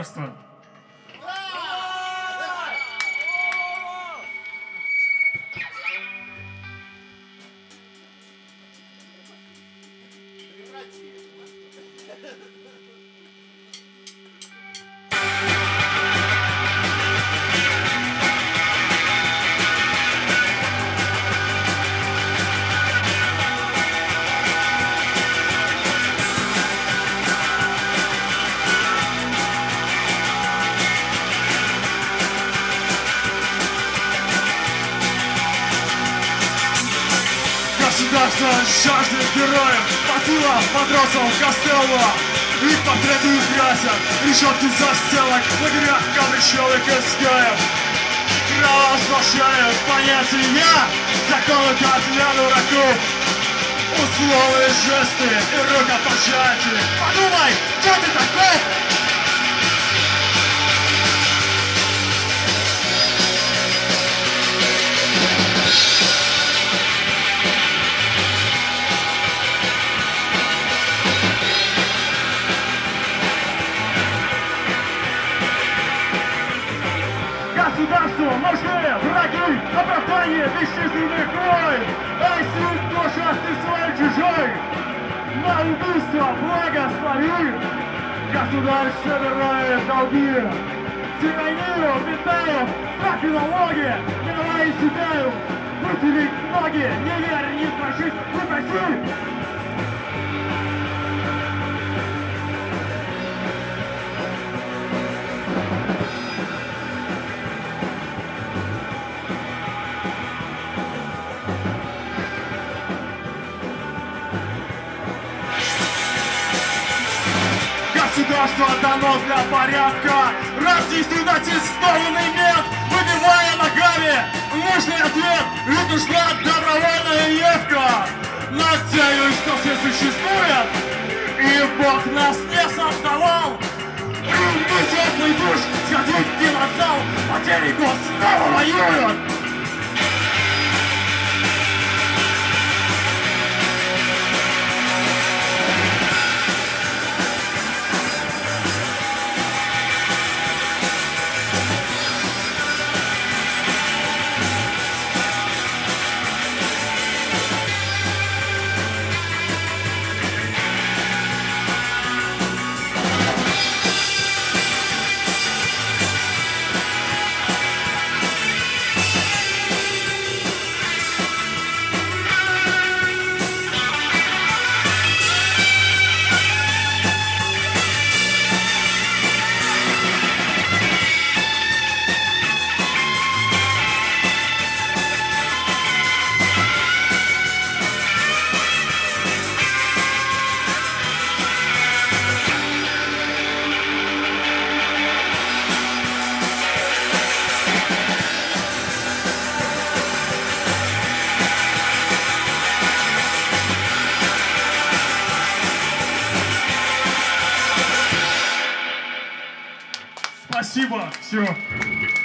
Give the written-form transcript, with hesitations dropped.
государства. Государство жаждет героев, мотива матросов Костелло. Их портреты украсят решетки застелок, в лагерях Каврищевых и Скаев. Провозглашают понятия, законы для дураков. Условные жесты и рукопожатия. Подумай, кто ты такой? Государству нужны враги, оправдание бесчисленных войн. Ай, сын, душа, ты свой чужой, на убийство благослови. Государь собирает долги, тиранию метаю, страх и налоги, мировая сидаю. Выпили ноги, не верь, не страшись, выпроси. Государство дано для порядка. Раз действует аттестованный мент, выбивая ногами нужный ответ. Ведь нужна добровольная явка. Надеюсь, что все существует, и Бог нас не создавал. И светлый душ сходить в кинозал, потери год снова воюют. Спасибо, все.